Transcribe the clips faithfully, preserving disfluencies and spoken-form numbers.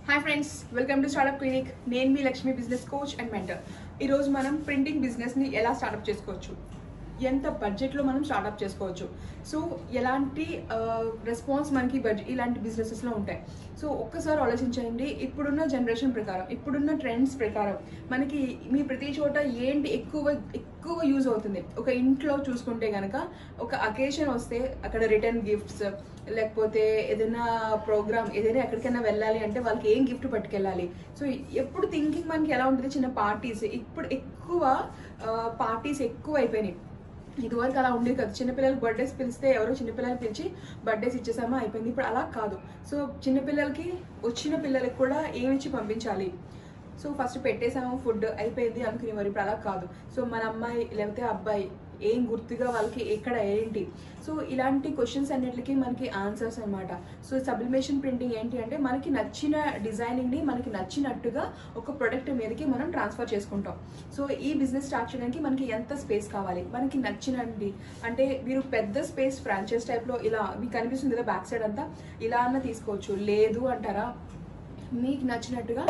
Hi friends, welcome to startup clinic. నేను మీ Lakshmi, business coach and mentor. ఈరోజు మనం ప్రింటింగ్ బిజినెస్ని ఎలా స్టార్ట్అప్ చేసుకోవచ్చు, ఎంత బడ్జెట్లో మనం స్టార్ట్అప్ చేసుకోవచ్చు, సో ఎలాంటి రెస్పాన్స్ మనకి బడ్జెట్ ఇలాంటి బిజినెసెస్లో ఉంటాయి. సో ఒక్కసారి ఆలోచించండి, ఇప్పుడున్న జనరేషన్ ప్రకారం, ఇప్పుడున్న ట్రెండ్స్ ప్రకారం మనకి మీ ప్రతి చోట ఏంటి ఎక్కువ ఎక్కువ యూజ్ అవుతుంది. ఒక ఇంట్లో చూసుకుంటే కనుక ఒక అకేషన్ వస్తే అక్కడ రిటర్న్ గిఫ్ట్స్, లేకపోతే ఏదైనా ప్రోగ్రామ్ ఏదైనా ఎక్కడికైనా వెళ్ళాలి అంటే వాళ్ళకి ఏం గిఫ్ట్ పట్టుకెళ్ళాలి. సో ఎప్పుడు థింకింగ్ మనకి ఎలా ఉంటుంది, చిన్న పార్టీస్. ఇప్పుడు ఎక్కువ పార్టీస్ ఎక్కువ అయిపోయినాయి. ఇదివరకు అలా ఉండేది కదా, చిన్నపిల్లలకి బర్త్డేస్ పిలిస్తే ఎవరో చిన్నపిల్లలు పిలిచి బర్త్డేస్ ఇచ్చేసామా అయిపోయింది. ఇప్పుడు అలా కాదు. సో చిన్నపిల్లలకి వచ్చిన పిల్లలకి కూడా ఏమి ఇచ్చి పంపించాలి, సో ఫస్ట్ పెట్టేసాము ఫుడ్ అయిపోయింది అనుకునేవారు. ఇప్పుడు అలా కాదు. సో మన అమ్మాయి లేకపోతే అబ్బాయి ఏం గుర్తుగా వాళ్ళకి ఎక్కడ ఏంటి, సో ఇలాంటి క్వశ్చన్స్ అన్నిటికీ మనకి ఆన్సర్స్ అనమాట. సో సబ్లిమేషన్ ప్రింటింగ్ ఏంటి అంటే మనకి నచ్చిన డిజైనింగ్ని మనకి నచ్చినట్టుగా ఒక ప్రొడక్ట్ మీదకి మనం ట్రాన్స్ఫర్ చేసుకుంటాం. సో ఈ బిజినెస్ స్టార్ట్ చేయడానికి మనకి ఎంత స్పేస్ కావాలి, మనకి నచ్చినండి అంటే మీరు పెద్ద స్పేస్ ఫ్రాంచైజ్ టైప్లో ఇలా మీకు కనిపిస్తుంది కదా బ్యాక్ సైడ్ అంతా, ఇలా అన్న తీసుకోవచ్చు. లేదు అంటారా మీకు నచ్చినట్టుగా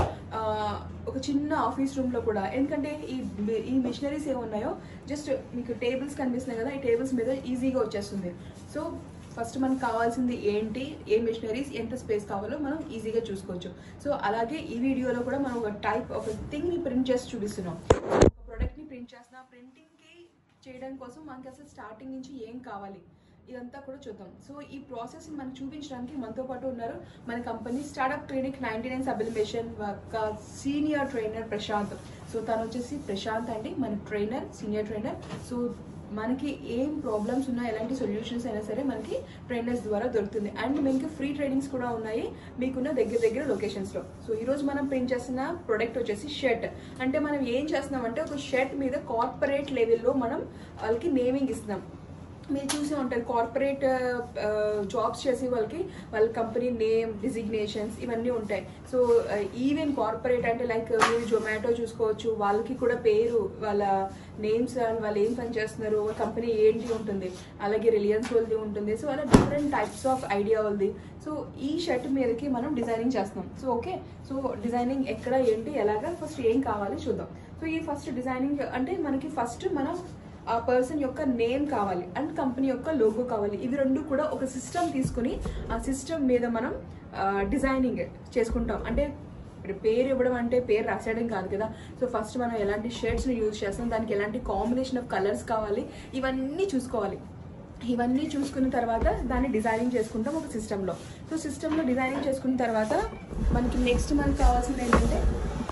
ఒక చిన్న ఆఫీస్ రూమ్లో కూడా, ఎందుకంటే ఈ ఈ మిషనరీస్ ఏమున్నాయో జస్ట్ మీకు టేబుల్స్ కనిపిస్తున్నాయి కదా, ఈ టేబుల్స్ మీద ఈజీగా వచ్చేస్తుంది. సో ఫస్ట్ మనకు కావాల్సింది ఏంటి, ఏ మిషనరీస్ ఎంత స్పేస్ కావాలో మనం ఈజీగా చూసుకోవచ్చు. సో అలాగే ఈ వీడియోలో కూడా మనం ఒక టైప్ ఒక థింగ్ని ప్రింట్ చేసి చూపిస్తున్నాం. ఒక ప్రోడక్ట్ని ప్రింట్ చేస్తున్నా, ప్రింటింగ్కి చేయడం కోసం మనకి అసలు స్టార్టింగ్ నుంచి ఏం కావాలి ఇదంతా కూడా చూద్దాం. సో ఈ ప్రాసెస్ని మనకు చూపించడానికి మనతో పాటు ఉన్నారు మన company startup clinic ninety nine sublimation యొక్క సీనియర్ ట్రైనర్ ప్రశాంత్. సో తను వచ్చేసి ప్రశాంత్ అండి, మన ట్రైనర్, సీనియర్ ట్రైనర్. సో మనకి ఏం ప్రాబ్లమ్స్ ఉన్నా, ఎలాంటి సొల్యూషన్స్ అయినా సరే మనకి ట్రైనర్స్ ద్వారా దొరుకుతుంది. అండ్ మీకు ఫ్రీ ట్రైనింగ్స్ కూడా ఉన్నాయి మీకున్న దగ్గర దగ్గర లొకేషన్స్లో. సో ఈరోజు మనం ప్రింట్ చేస్తున్న ప్రోడక్ట్ వచ్చేసి షర్ట్. అంటే మనం ఏం చేస్తున్నామంటే ఒక షర్ట్ మీద కార్పొరేట్ లెవెల్లో మనం వాళ్ళకి నేమింగ్ ఇస్తున్నాం. మీరు చూసే ఉంటారు కార్పొరేట్ జాబ్స్ చేసే వాళ్ళకి వాళ్ళ కంపెనీ నేమ్, డిజిగ్నేషన్స్ ఇవన్నీ ఉంటాయి. సో ఈవెన్ కార్పొరేట్ అంటే లైక్ మీరు జొమాటో చూసుకోవచ్చు, వాళ్ళకి కూడా పేరు, వాళ్ళ నేమ్స్, వాళ్ళు ఏం పని చేస్తున్నారు, కంపెనీ ఏంటి ఉంటుంది. అలాగే రిలయన్స్ వాళ్ళది ఉంటుంది. సో అలా డిఫరెంట్ టైప్స్ ఆఫ్ ఐడియా వాళ్ళది. సో ఈ షర్ట్ మీదకి మనం డిజైనింగ్ చేస్తున్నాం. సో ఓకే, సో డిజైనింగ్ ఎక్కడ ఏంటి ఎలాగా ఫస్ట్ ఏం కావాలి చూద్దాం. సో ఈ ఫస్ట్ డిజైనింగ్ అంటే మనకి ఫస్ట్ మనం ఆ పర్సన్ యొక్క నేమ్ కావాలి అండ్ కంపెనీ యొక్క లోగో కావాలి. ఇవి రెండు కూడా ఒక సిస్టమ్ తీసుకుని ఆ సిస్టమ్ మీద మనం డిజైనింగ్ చేసుకుంటాం. అంటే పేరు ఇవ్వడం అంటే పేరు రాసేయడం కాదు కదా. సో ఫస్ట్ మనం ఎలాంటి షేడ్స్ని యూజ్ చేస్తాం, దానికి ఎలాంటి కాంబినేషన్ ఆఫ్ కలర్స్ కావాలి, ఇవన్నీ చూసుకోవాలి. ఇవన్నీ చూసుకున్న తర్వాత దాన్ని డిజైనింగ్ చేసుకుంటాం ఒక సిస్టంలో. సో సిస్టంలో డిజైనింగ్ చేసుకున్న తర్వాత మనకి నెక్స్ట్ మనకు కావాల్సింది ఏంటంటే,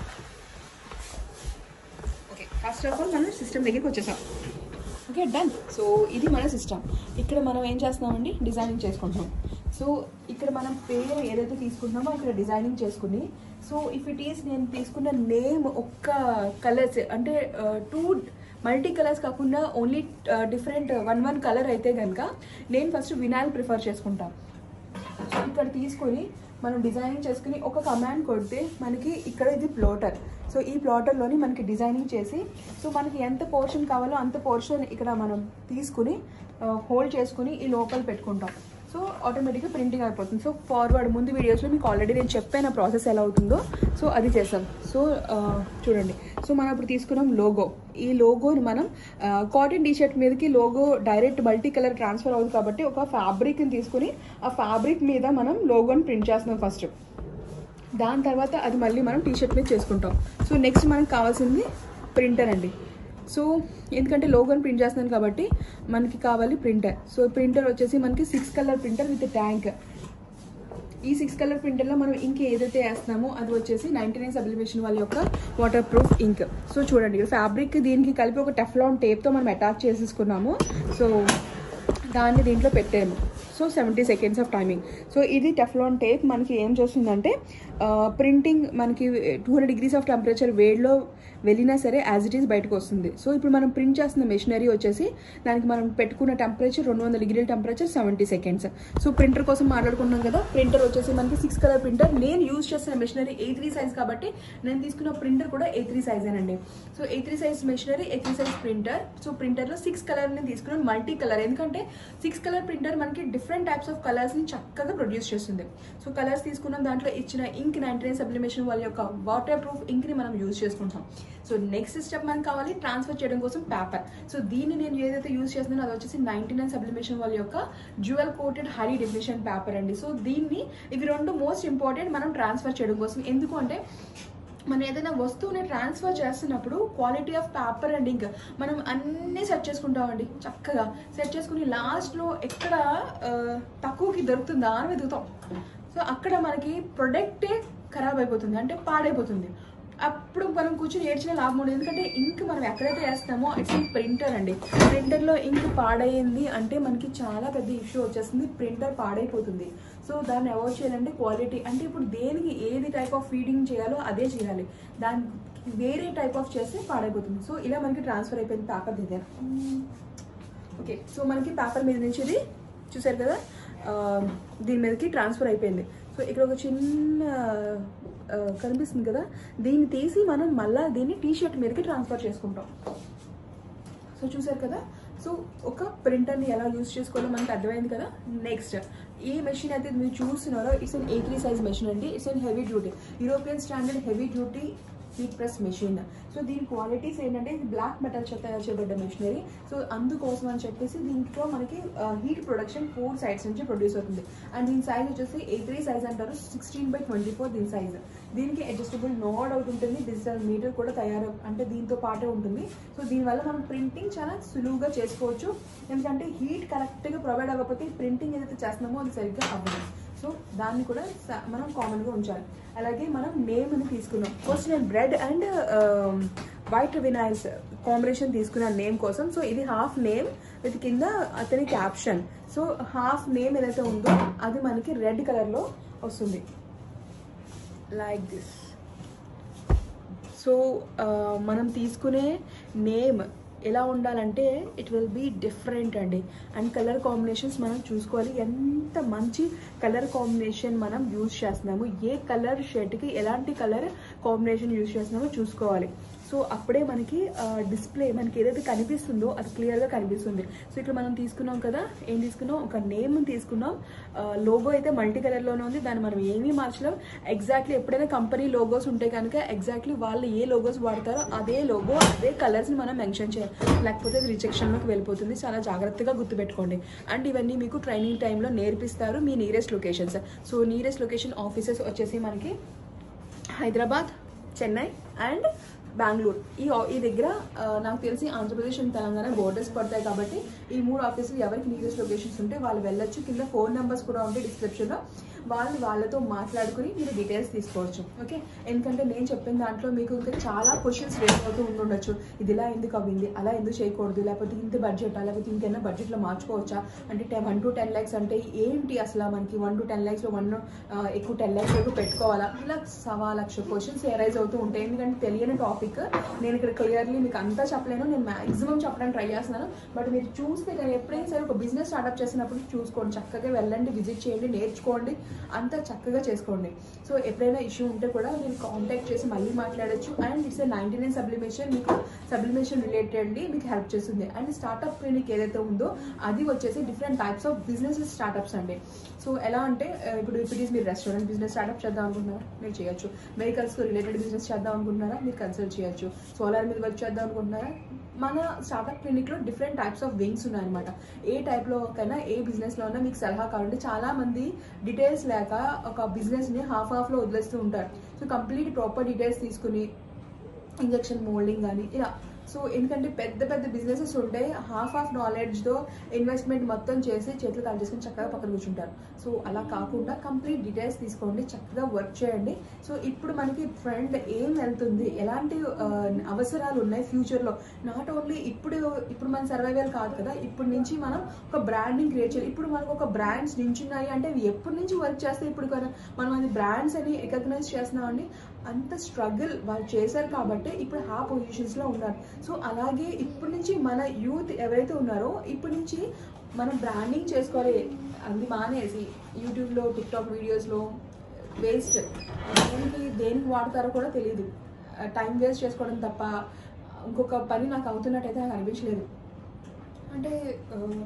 ఓకే ఫస్ట్ ఆఫ్ ఆల్ మనం సిస్టమ్ దగ్గరికి వచ్చేసాం. Okay done. సో ఇది మన సిస్టమ్. ఇక్కడ మనం ఏం చేస్తున్నామండి, డిజైనింగ్ చేసుకుంటున్నాం. సో ఇక్కడ మనం పేరు ఏదైతే తీసుకుంటున్నామో ఇక్కడ డిజైనింగ్ చేసుకుని, సో ఇఫ్ ఇట్ ఈస్ నేను తీసుకున్న నేమ్ ఒక్క కలర్స్ అంటే టూ మల్టీ కలర్స్ కాకుండా only different one one colour అయితే కనుక నేను ఫస్ట్ వినాయిల్ ప్రిఫర్ చేసుకుంటాను. సో ఇక్కడ తీసుకొని మనం డిజైనింగ్ చేసుకుని ఒక కమాండ్ కొడితే మనకి ఇక్కడ ఇది ప్లాటర్. సో ఈ ప్లాటర్లోని మనకి డిజైనింగ్ చేసి, సో మనకి ఎంత పోర్షన్ కావాలో అంత పోర్షన్ ఇక్కడ మనం తీసుకుని హోల్డ్ చేసుకుని ఈ లోపల పెట్టుకుంటాం. సో ఆటోమేటిక్గా ప్రింటింగ్ అయిపోతుంది. సో ఫార్వర్డ్ ముందు వీడియోస్లో మీకు ఆల్రెడీ నేను చెప్పాను ప్రాసెస్ ఎలా అవుతుందో, సో అది చేస్తాం. సో చూడండి, సో మనం ఇప్పుడు తీసుకున్నాం లోగో. ఈ లోగోని మనం కాటన్ టీషర్ట్ మీదకి logo direct multi colour transfer అవుతుంది కాబట్టి ఒక ఫ్యాబ్రిక్ని తీసుకుని ఆ ఫ్యాబ్రిక్ మీద మనం లోగోని ప్రింట్ చేస్తున్నాం ఫస్ట్. దాని తర్వాత అది మళ్ళీ మనం టీషర్ట్ మీద చేసుకుంటాం. సో నెక్స్ట్ మనకు కావాల్సింది ప్రింటర్ అండి. సో ఎందుకంటే లోగోని ప్రింట్ చేస్తున్నాను కాబట్టి మనకి కావాలి ప్రింటర్. సో ప్రింటర్ వచ్చేసి మనకి six colour printer with tank. ఈ సిక్స్ కలర్ ప్రింటర్లో మనం ఇంక్ ఏదైతే వేస్తున్నామో అది వచ్చేసి నైన్టీ నైన్ సబ్లిమేషన్ వాళ్ళ యొక్క వాటర్ ప్రూఫ్ ఇంక్. సో చూడండి, ఫ్యాబ్రిక్ దీనికి కలిపి ఒక టెఫ్లాన్ టేప్తో మనం అటాచ్ చేసేసుకున్నాము. సో దాన్ని దీంట్లో పెట్టాము. So seventy seconds of timing. So ఇది టెఫ్లాన్ టేప్ మనకి ఏం చేస్తుందంటే ప్రింటింగ్ మనకి two hundred degrees of temperature వేడిలో వెళ్ళినా సరే యాజ్ ఇట్ ఈస్ బయటకు వస్తుంది. సో ఇప్పుడు మనం ప్రింట్ చేస్తున్న మెషినరీ వచ్చేసి దానికి మనం పెట్టుకున్న టెంపరేచర్ రెండు వందల డిగ్రీల temperature seventy seconds. So printer కోసం మాట్లాడుకున్నాం కదా, ప్రింటర్ వచ్చేసి మనకి సిక్స్ కలర్ ప్రింటర్. నేను యూజ్ చేస్తున్న మెషినరీ ఏ త్రీ సైజ్ కాబట్టి నేను తీసుకున్న ప్రింటర్ కూడా ఏ త్రీ సైజేనండి. So A three size machinery, A three size printer. So ప్రింటర్లో సిక్స్ కలర్ నేను తీసుకున్నాను మల్టీ కలర్, ఎందుకంటే సిక్స్ కలర్ ప్రింటర్ మనకి డిఫరెంట్ డిఫరెంట్ టైప్స్ ఆఫ్ కలర్స్ని చక్కగా ప్రొడ్యూస్ చేస్తుంది. సో కలర్స్ తీసుకున్నాం, దాంట్లో ఇచ్చిన ఇంక్ నైన్టీ నైన్ సబ్లిమేషన్ వాళ్ళ యొక్క వాటర్ ప్రూఫ్ ఇంక్ని మనం యూజ్ చేసుకుంటాం. సో నెక్స్ట్ స్టెప్ మనకు కావాలి ట్రాన్స్ఫర్ చేయడం కోసం పేపర్. సో దీన్ని నేను ఏదైతే యూజ్ చేస్తున్నానో అది వచ్చేసి నైన్టీ నైన్ సబ్లిమేషన్ వాళ్ళ యొక్క jewel coated high definition paper అండి. సో దీన్ని ఇవి రెండు మోస్ట్ ఇంపార్టెంట్ మనం ట్రాన్స్ఫర్ చేయడం కోసం. ఎందుకు అంటే మనం ఏదైనా వస్తువుని ట్రాన్స్ఫర్ చేస్తున్నప్పుడు quality of paper and ink మనం అన్నీ సెట్ చేసుకుంటామండి. చక్కగా సెట్ చేసుకుని లాస్ట్లో ఎక్కడ తక్కువకి దొరుకుతుందా అని వెతుకుతాం. సో అక్కడ మనకి ప్రొడక్టే ఖరాబ్ అయిపోతుంది, అంటే పాడైపోతుంది. అప్పుడు మనం కూర్చొని ఏడ్చిన లాభం ఉండదు. ఎందుకంటే ఇంక్ మనం ఎక్కడైతే వేస్తామో ఇట్స్ ప్రింటర్ అండి. ప్రింటర్లో ఇంక్ పాడైంది అంటే మనకి చాలా పెద్ద ఇష్యూ వచ్చేస్తుంది, ప్రింటర్ పాడైపోతుంది. సో దాన్ని అవాయిడ్ చేయాలంటే క్వాలిటీ, అంటే ఇప్పుడు దేనికి ఏది టైప్ ఆఫ్ ఫీడింగ్ చేయాలో అదే చేయాలి, దానికి వేరే టైప్ ఆఫ్ చేస్తే పాడైపోతుంది. సో ఇలా మనకి ట్రాన్స్ఫర్ అయిపోయింది పేపర్ దగ్గర. ఓకే, సో మనకి పేపర్ మీద నుంచి ఇది చూసారు కదా, దీని మీదకి ట్రాన్స్ఫర్ అయిపోయింది. సో ఇక్కడ ఒక చిన్న కనిపిస్తుంది కదా, దీన్ని తీసి మనం మళ్ళీ దీన్ని టీ షర్ట్ మీదకి ట్రాన్స్ఫర్ చేసుకుంటాం. సో చూసారు కదా, సో ఒక ప్రింటర్ని ఎలా యూజ్ చేసుకోవాలో మనకు అర్థమైంది కదా. నెక్స్ట్ ఈ మెషిన్ అయితే మీరు చూస్తున్నారో it's an A three size machine అండి. It's an heavy duty European standard heavy duty heat press machine. So దీని క్వాలిటీస్ ఏంటంటే ఇది బ్లాక్ మెటల్ చేత తయారు చేయబడ్డ మెషినరీ. సో అందుకోసం అని చెప్పేసి దీంట్లో మనకి హీట్ ప్రొడక్షన్ ఫోర్ సైడ్స్ నుంచి ప్రొడ్యూస్ అవుతుంది. అండ్ దీని సైజ్ వచ్చేసి ఏ త్రీ సైజ్ అంటారు, సిక్స్టీన్ బై ట్వంటీ ఫోర్ దీని సైజ్. దీనికి అడ్జస్టబుల్ నోడ్ అవుట్ ఉంటుంది, డిజిటల్ మీటర్ కూడా తయారు అంటే దీంతో పాటే ఉంటుంది. సో దీనివల్ల మనం ప్రింటింగ్ చాలా సులువుగా చేసుకోవచ్చు. ఎందుకంటే హీట్ కరెక్ట్గా ప్రొవైడ్ అవ్వకపోతే ప్రింటింగ్ ఏదైతే చేస్తున్నామో అది సరిగ్గా అవ్వదు. సో దాన్ని కూడా మనం కామన్గా ఉంచాలి. అలాగే మనం నేమ్ని తీసుకున్నాం. ఫస్ట్ నేను red and white vinyls combination తీసుకున్నాను నేమ్ కోసం. సో ఇది హాఫ్ నేమ్ విత్ కింద అతని క్యాప్షన్. సో హాఫ్ నేమ్ ఏదైతే ఉందో అది మనకి రెడ్ కలర్లో వస్తుంది లైక్ దిస్. సో మనం తీసుకునే నేమ్ ఎలా ఉండాలంటే ఇట్ విల్ బీ డిఫరెంట్ అండి. అండ్ కలర్ కాంబినేషన్స్ మనం చూసుకోవాలి, ఎంత మంచి కలర్ కాంబినేషన్ మనం యూజ్ చేస్తున్నాము, ఏ కలర్ షర్ట్కి ఎలాంటి కలర్ కాంబినేషన్ యూజ్ చేస్తున్నామో చూసుకోవాలి. సో అప్పుడే మనకి డిస్ప్లే మనకి ఏదైతే కనిపిస్తుందో అది క్లియర్గా కనిపిస్తుంది. సో ఇక్కడ మనం తీసుకున్నాం కదా, ఏం తీసుకున్నాం, ఒక నేమ్ తీసుకున్నాం. లోగో అయితే మల్టీ కలర్లోనే ఉంది, దాన్ని మనం ఏమీ మార్చలేం. ఎగ్జాక్ట్లీ ఎప్పుడైనా కంపెనీ లోగోస్ ఉంటే కనుక ఎగ్జాక్ట్లీ వాళ్ళు ఏ లోగోస్ వాడతారో అదే లోగో అదే కలర్స్ని మనం మెన్షన్ చేయాలి, లేకపోతే అది రిజెక్షన్లోకి వెళ్ళిపోతుంది. చాలా జాగ్రత్తగా గుర్తుపెట్టుకోండి. అండ్ ఇవన్నీ మీకు ట్రైనింగ్ టైంలో నేర్పిస్తారు మీ nearest locations. So nearest location offices వచ్చేసి మనకి హైదరాబాద్, చెన్నై అండ్ బెంగళూరు. ఈ ఈ దగ్గర నాకు తెలిసి ఆంధ్రప్రదేశ్ అండ్ తెలంగాణ బోర్డర్స్ పడతాయి కాబట్టి ఈ మూడు ఆఫీసులు ఎవరికి నియరెస్ట్ లొకేషన్స్ ఉంటే వాళ్ళు వెళ్ళొచ్చు. కింద ఫోన్ నెంబర్స్ కూడా ఉంటాయి డిస్క్రిప్షన్లో, వాళ్ళు వాళ్ళతో మాట్లాడుకుని మీరు డీటెయిల్స్ తీసుకోవచ్చు. ఓకే, ఎందుకంటే నేను చెప్పిన దాంట్లో మీకు ఇంకా చాలా క్వశ్చన్స్ రేస్ అవుతూ ఉండొచ్చు. ఇది ఇలా ఎందుకు అవ్వింది, అలా ఎందుకు చేయకూడదు, లేకపోతే ఇంత బడ్జెట్ లేకపోతే ఇంకైనా బడ్జెట్లో మార్చుకోవచ్చా, అంటే వన్ టు టెన్ ల్యాక్స్ అంటే ఏంటి అసలు, మనకి వన్ టు టెన్ ల్యాక్స్లో వన్ ఎక్కువ టెన్ ల్యాక్స్ వరకు పెట్టుకోవాలా, ఇలా సవా లక్ష క్వశ్చన్స్ ఎరైజ్ అవుతూ ఉంటాయి. ఎందుకంటే తెలియని టాపిక్ నేను ఇక్కడ క్లియర్లీ మీకు అంతా చెప్పలేను, నేను మ్యాక్సిమం చెప్పడానికి ట్రై చేస్తున్నాను. బట్ మీరు చూస్తే కానీ ఎప్పుడైనా సరే ఒక బిజినెస్ స్టార్ట్అప్ చేసినప్పుడు చూసుకోండి, చక్కగా వెళ్ళండి, విజిట్ చేయండి, నేర్చుకోండి, అంతా చక్కగా చేసుకోండి. సో ఎప్పుడైనా ఇష్యూ ఉంటే కూడా మీరు కాంటాక్ట్ చేసి మళ్ళీ మాట్లాడచ్చు. And it's ninety nine sublimation మీకు సబ్లిమేషన్ రిలేటెడ్లీ మీకు హెల్ప్ చేస్తుంది. అండ్ స్టార్ట్అప్ క్లినిక్ ఏదైతే ఉందో అది వచ్చేసి different types of business startups అండి. సో ఎలా అంటే ఇప్పుడు ఇప్పుడు మీరు రెస్టారెంట్ బిజినెస్ స్టార్ట్అప్ చేద్దాం అనుకుంటున్నారా, మీరు చేయొచ్చు. వెహికల్స్తో రిలేటెడ్ బిజినెస్ చేద్దాం అనుకుంటున్నారా, మీరు కన్సల్ట్ చేయొచ్చు. సోలార్ మీద వర్క్ చేద్దాం అనుకుంటున్నారా, మన స్టార్ట్అప్ క్లినిక్లో డిఫరెంట్ టైప్స్ ఆఫ్ వింగ్స్ ఉన్నాయన్నమాట. ఏ టైప్లో కన్నా ఏ బిజినెస్లో ఉన్నా మీకు సలహా కావాలంటే చాలామంది డీటెయిల్స్ లేక ఒక బిజినెస్ని హాఫ్ హాఫ్లో వదిలేస్తూ ఉంటారు. సో కంప్లీట్ ప్రాపర్ డీటెయిల్స్ తీసుకుని ఇంజెక్షన్ మోల్డింగ్ కానీ ఇలా. సో ఎందుకంటే పెద్ద పెద్ద బిజినెసెస్ ఉంటాయి, హాఫ్ ఆఫ్ నాలెడ్జ్తో ఇన్వెస్ట్మెంట్ మొత్తం చేసి చేతులు కాల్ చేసుకుని చక్కగా పక్కన కూర్చుంటారు. సో అలా కాకుండా కంప్లీట్ డీటెయిల్స్ తీసుకోండి, చక్కగా వర్క్ చేయండి. సో ఇప్పుడు మనకి ట్రెండ్ ఏం వెళ్తుంది, ఎలాంటి అవసరాలు ఉన్నాయి ఫ్యూచర్లో, నాట్ ఓన్లీ ఇప్పుడు ఇప్పుడు మన సర్వైవల్ కాదు కదా, ఇప్పటి నుంచి మనం ఒక బ్రాండింగ్ క్రియేట్ చేయాలి. ఇప్పుడు మనకు ఒక బ్రాండ్స్ నించున్నాయి అంటే అవి ఎప్పటి నుంచి వర్క్ చేస్తే ఇప్పుడు కదా మనం అది బ్రాండ్స్ అని రికగ్నైజ్ చేస్తున్నామండి. అంత స్ట్రగుల్ వాళ్ళు చేశారు కాబట్టి ఇప్పుడు ఆ పొజిషన్స్లో ఉన్నారు. సో అలాగే ఇప్పటి నుంచి మన యూత్ ఎవరైతే ఉన్నారో ఇప్పటి నుంచి మనం బ్రాండింగ్ చేసుకోవాలి. అది మానేసి యూట్యూబ్లో టిక్టాక్ వీడియోస్లో వేస్ట్, దేనికి దేనికి వాడతారో కూడా తెలియదు, టైం వేస్ట్ చేసుకోవడం తప్ప ఇంకొక పని నాకు అవుతున్నట్టయితే నాకు అనిపించలేదు. అంటే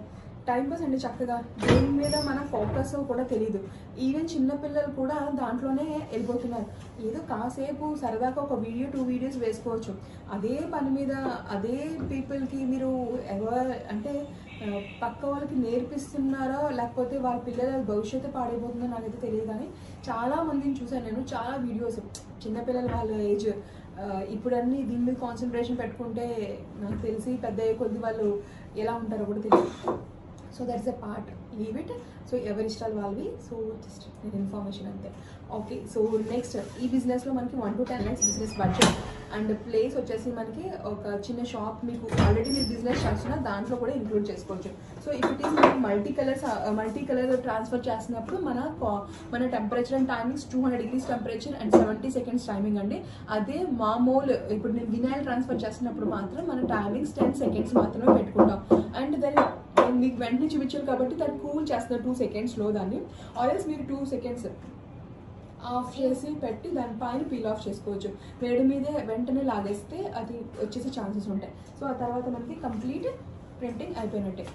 టైం పాస్ అండి చక్కగా, దేని మీద మన ఫోకస్ కూడా తెలియదు. ఈవెన్ చిన్నపిల్లలు కూడా దాంట్లోనే వెళ్ళిపోతున్నారు. ఏదో కాసేపు సరదాగా ఒక వీడియో టూ వీడియోస్ వేసుకోవచ్చు. అదే పని మీద అదే పీపుల్కి మీరు ఎవరు అంటే పక్క వాళ్ళకి నేర్పిస్తున్నారో లేకపోతే వాళ్ళ పిల్లల భవిష్యత్తు పాడైపోతుందో నాకైతే తెలియదు. కానీ చాలా మందిని చూసాను నేను, చాలా వీడియోస్ చిన్నపిల్లల వాళ్ళ ఏజ్ ఇప్పుడు అన్నీ దీని మీద కాన్సన్ట్రేషన్ పెట్టుకుంటే నాకు తెలిసి పెద్ద అయ్యే కొద్ది వాళ్ళు ఎలా ఉంటారో కూడా తెలియదు. So that's a part, leave it. So ఎవరి ఇష్టాలు వాళ్ళవి. సో జస్ట్ నేను ఇన్ఫర్మేషన్ అంతే. ఓకే, సో నెక్స్ట్ ఈ బిజినెస్లో మనకి one to ten lakhs business budget and place వచ్చేసి మనకి ఒక చిన్న షాప్ మీకు ఆల్రెడీ మీరు బిజినెస్ చేస్తున్నా దాంట్లో కూడా ఇంక్లూడ్ చేసుకోవచ్చు. సో ఇఫ్ ఇట్ ఈస్ మనకి multi colours multi colour transfer చేస్తున్నప్పుడు మన మన temperature and timings two hundred degrees temperature and seventy seconds timing అండి. అదే మామూలు ఇప్పుడు నేను వినాయిల్ ట్రాన్స్ఫర్ చేస్తున్నప్పుడు మాత్రం మన టైమింగ్స్ టెన్ సెకండ్స్ మాత్రమే పెట్టుకుంటాం. అండ్ దాన్ని మీకు వెంటనే చూపించారు కాబట్టి దాన్ని కూల్ చేస్తున్నారు టూ సెకండ్స్లో దాన్ని. ఆల్రెడీ మీరు టూ సెకండ్స్ ఆఫ్ చేసి పెట్టి దానిపైన పీల్ ఆఫ్ చేసుకోవచ్చు. వేడి మీదే వెంటనే లాగేస్తే అది వచ్చేసే ఛాన్సెస్ ఉంటాయి. సో ఆ తర్వాత మనకి కంప్లీట్ ప్రింటింగ్ అయిపోయినట్టే.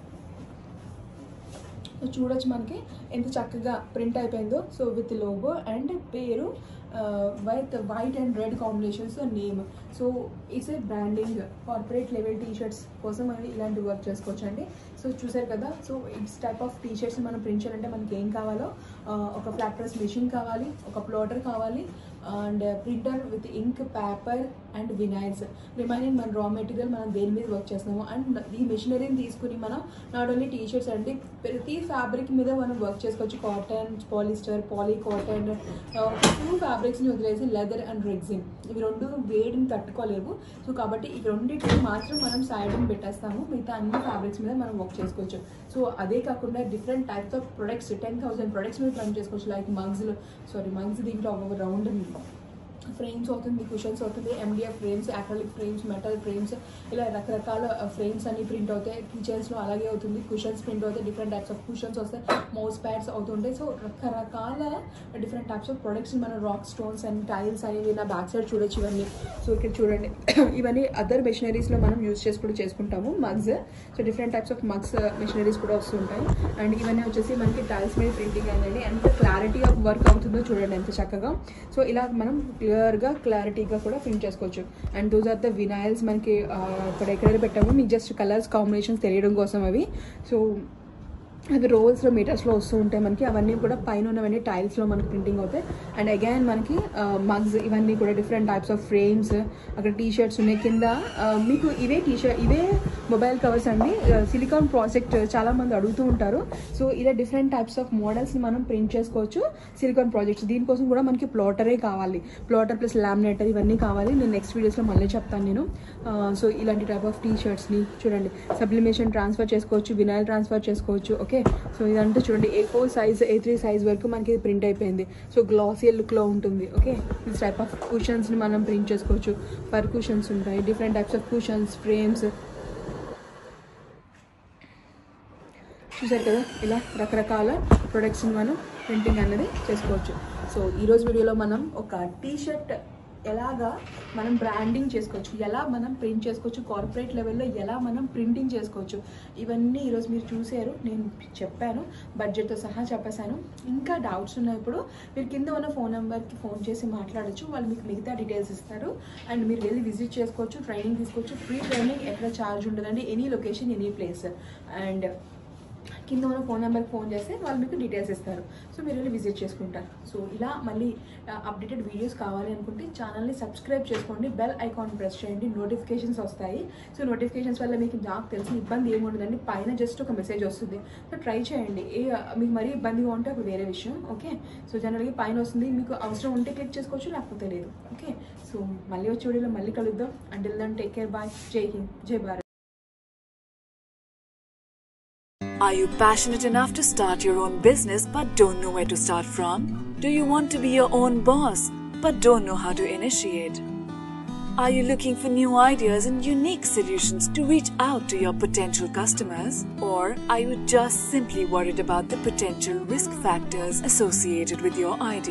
చూడొచ్చు మనకి ఎంత చక్కగా ప్రింట్ అయిపోయిందో. సో విత్ లోగో అండ్ పేరు with white and red combinations name. So it's a branding corporate level t-shirts కోసం మనం ఇలాంటి వర్క్ చేసుకోవచ్చు అండి. సో చూసారు కదా. So it's type of t-shirts మనం ప్రింట్ చేయాలంటే మనకి ఏం కావాలో, ఒక ఫ్లాట్ ప్రెస్ మెషిన్ కావాలి, ఒక ప్లాటర్ కావాలి and printer with ink, paper and vinyls. Remaining మన రా మెటీరియల్ మనం దేని మీద వర్క్ చేస్తున్నాము. అండ్ ఈ మెషినరీని తీసుకుని మనం నాట్ ఓన్లీ టీ షర్ట్స్ అండి, ప్రతి ఫ్యాబ్రిక్ మీద మనం వర్క్ చేసుకోవచ్చు. Cotton, polyester, poly cotton, two ఫ్యాబ్రిక్స్ని వదిలేసి లెదర్ అండ్ రెగ్జిన్, ఇవి రెండు వేడిని తట్టుకోలేవు. సో కాబట్టి ఈ రెండింటిని మాత్రం మనం సైడ్ని పెట్టేస్తాము, మిగతా అన్ని ఫ్యాబ్రిక్స్ మీద మనం వర్క్ చేసుకోవచ్చు. సో అదే కాకుండా different types of products, ten thousand products మీద రన్ చేసుకోవచ్చు. లైక్ మగ్స్లో సారీ మగ్స్ దీంట్లో ఒక రౌండ్ ఫ్రేమ్స్ అవుతుంది, కుషన్స్ అవుతుంది, MDF frames, acrylic frames, metal frames, ఇలా రకరకాల ఫ్రేమ్స్ అన్ని ప్రింట్ అవుతాయి. కిచెన్స్లో అలాగే అవుతుంది, కుషన్స్ ప్రింట్ అవుతాయి, డిఫరెంట్ టైప్స్ ఆఫ్ కుషన్స్ వస్తాయి, మౌస్ ప్యాడ్స్ అవుతుంటాయి. సో రకరకాల డిఫరెంట్ టైప్స్ ఆఫ్ ప్రొడక్ట్స్ మన రాక్ స్టోన్స్ అండ్ టైల్స్ అనేవి నా బ్యాక్ సైడ్ చూడొచ్చు ఇవన్నీ. సో ఇక్కడ చూడండి ఇవన్నీ అదర్ మెషినరీస్లో మనం యూజ్ చేసి కూడా చేసుకుంటాము mugs. So different types of mugs machineries కూడా వస్తుంటాయి. అండ్ ఇవన్నీ వచ్చేసి మనకి టైల్స్ మీద ప్రింటింగ్ అయిందండి. ఎంత క్లారిటీ ఆఫ్ వర్క్ అవుతుందో చూడండి ఎంత చక్కగా. సో ఇలా మనం క్లియర్గా క్లారిటీగా కూడా ప్రింట్ చేసుకోవచ్చు. And those are the vinyls. మనకి ఇక్కడ ఎక్కడ పెట్టాము మీకు జస్ట్ కలర్స్ కాంబినేషన్స్ తెలియడం కోసం అవి. సో అవి రోల్స్లో మీటర్స్లో వస్తూ ఉంటాయి మనకి. అవన్నీ కూడా పైన ఉన్నవన్నీ టైల్స్లో మనకి ప్రింటింగ్ అవుతాయి. అండ్ అగైన్ మనకి మగ్స్ ఇవన్నీ కూడా డిఫరెంట్ టైప్స్ ఆఫ్ ఫ్రేమ్స్, అక్కడ టీ షర్ట్స్ ఉన్నాయి కింద. మీకు ఇవే టీ షర్ట్ ఇవే మొబైల్ కవర్స్ అండి, సిలికాన్ ప్రాజెక్ట్ చాలామంది అడుగుతూ ఉంటారు. సో ఇలా డిఫరెంట్ టైప్స్ ఆఫ్ మోడల్స్ని మనం ప్రింట్ చేసుకోవచ్చు సిలికాన్ ప్రాజెక్ట్స్. దీనికోసం కూడా మనకి ప్లాటరే కావాలి, ప్లాటర్ ప్లస్ లామినేటర్ ఇవన్నీ కావాలి. నేను నెక్స్ట్ వీడియోస్లో మళ్ళీ చెప్తాను నేను. సో ఇలాంటి టైప్ ఆఫ్ టీ షర్ట్స్ని చూడండి సబ్లిమేషన్ ట్రాన్స్ఫర్ చేసుకోవచ్చు, వినైల్ ట్రాన్స్ఫర్ చేసుకోవచ్చు. ఓకే, సో ఇదంతా చూడండి A four size A three size వరకు మనకి ప్రింట్ అయిపోయింది. సో గ్లాసీ లుక్లో ఉంటుంది. ఓకే, దిస్ టైప్ ఆఫ్ కుషన్స్ని మనం ప్రింట్ చేసుకోవచ్చు. పర్ కుషన్స్ ఉంటాయి, different types of cushions, frames చూసారు కదా. ఇలా రకరకాల ప్రొడక్ట్స్ని మనం ప్రింటింగ్ అనేది చేసుకోవచ్చు. సో ఈరోజు వీడియోలో మనం ఒక టీ షర్ట్ ఎలాగా మనం బ్రాండింగ్ చేసుకోవచ్చు, ఎలా మనం ప్రింట్ చేసుకోవచ్చు, కార్పొరేట్ లెవెల్లో ఎలా మనం ప్రింటింగ్ చేసుకోవచ్చు, ఇవన్నీ ఈరోజు మీరు చూసారు. నేను చెప్పాను, బడ్జెట్తో సహా చెప్పేశాను. ఇంకా డౌట్స్ ఉన్నప్పుడు మీరు కింద ఉన్న ఫోన్ నెంబర్కి ఫోన్ చేసి మాట్లాడచ్చు, వాళ్ళు మీకు మిగతా డీటెయిల్స్ ఇస్తారు. అండ్ మీరు వెళ్ళి విజిట్ చేసుకోవచ్చు, ట్రైనింగ్ తీసుకోవచ్చు. ఫ్రీ ట్రైనింగ్, ఎక్కడ ఛార్జ్ ఉండదండి, any location any place. And కింద ఉన్న ఫోన్ నెంబర్కి ఫోన్ చేస్తే వాళ్ళు మీకు డీటెయిల్స్ ఇస్తారు. సో మీరు వెళ్ళి విజిట్ చేసుకుంటారు. సో ఇలా మళ్ళీ అప్డేటెడ్ వీడియోస్ కావాలి అనుకుంటే ఛానల్ని సబ్స్క్రైబ్ చేసుకోండి, బెల్ ఐకాన్ ప్రెస్ చేయండి, నోటిఫికేషన్స్ వస్తాయి. సో నోటిఫికేషన్స్ వల్ల మీకు నాకు తెలిసిన ఇబ్బంది ఏముండదండి, పైన జస్ట్ ఒక మెసేజ్ వస్తుంది. సో ట్రై చేయండి. ఏ మీకు మరీ ఇబ్బందిగా ఉంటే అది వేరే విషయం. ఓకే, సో జనరల్గా పైన వస్తుంది, మీకు అవసరం ఉంటే క్లిక్ చేసుకోవచ్చు, లేకపోతే లేదు. ఓకే, సో మళ్ళీ వచ్చే వీడియోలో మళ్ళీ కలుద్దాం. Until then take care, bye, జై హింద్, జై Bharat. Are you passionate enough to start your own business but don't know where to start from? Do you want to be your own boss but don't know how to initiate? Are you looking for new ideas and unique solutions to reach out to your potential customers? Or are you just simply worried about the potential risk factors associated with your idea?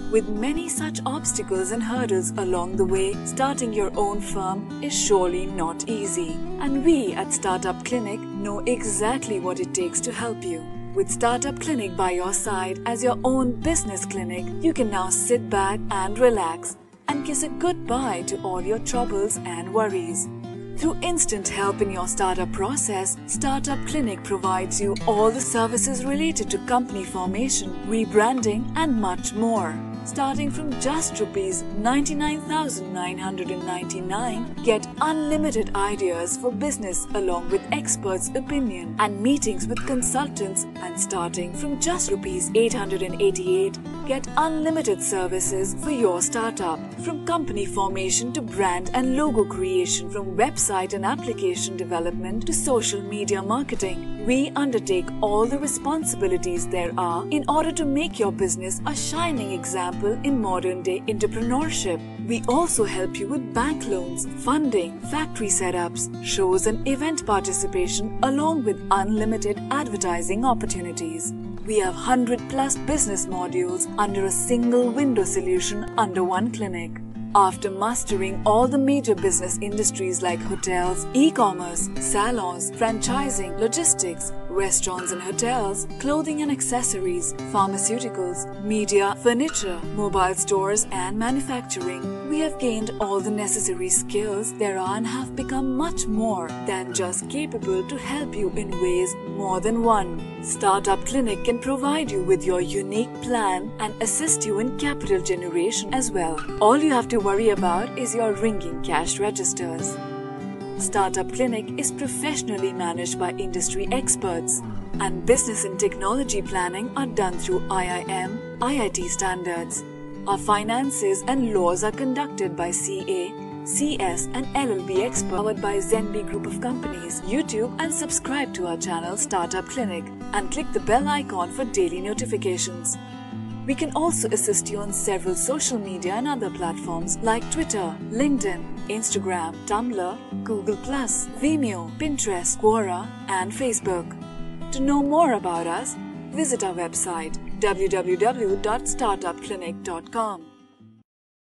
With many such obstacles and hurdles along the way, starting your own firm is surely not easy. And we at Startup Clinic know exactly what it takes to help you. With Startup Clinic by your side as your own business clinic, you can now sit back and relax and kiss a goodbye to all your troubles and worries. Through instant help in your startup process, Startup Clinic provides you all the services related to company formation, rebranding and much more. Starting from just rupees ninety-nine thousand nine hundred ninety-nine, get unlimited ideas for business along with experts' opinion and meetings with consultants, and starting from just rupees eight hundred eighty-eight, get unlimited services for your startup. From company formation to brand and logo creation, from website and application development to social media marketing, we undertake all the responsibilities there are in order to make your business a shining example in modern-day entrepreneurship. We also help you with bank loans, funding, factory setups, shows and event participation along with unlimited advertising opportunities. We have one hundred plus business modules under a single window solution under one clinic. After mastering all the major business industries like hotels, e-commerce, salons, franchising, logistics, restaurants and hotels, clothing and accessories, pharmaceuticals, media, furniture, mobile stores and manufacturing, we have gained all the necessary skills there are and have become much more than just capable to help you in ways more than one. Startup Clinic can provide you with your unique plan and assist you in capital generation as well. All you have to worry about is your ringing cash registers. Startup Clinic is professionally managed by industry experts, and business and technology planning are done through I I M, I I T standards. Our finances and laws are conducted by C A, C S and L L B experts, powered by Zenbi Group of Companies. YouTube and subscribe to our channel Startup Clinic and click the bell icon for daily notifications. We can also assist you on several social media and other platforms like Twitter, LinkedIn, Instagram, Tumblr, Google plus, Vimeo, Pinterest, Quora and Facebook. To know more about us, visit our website w w w dot startup clinic dot com.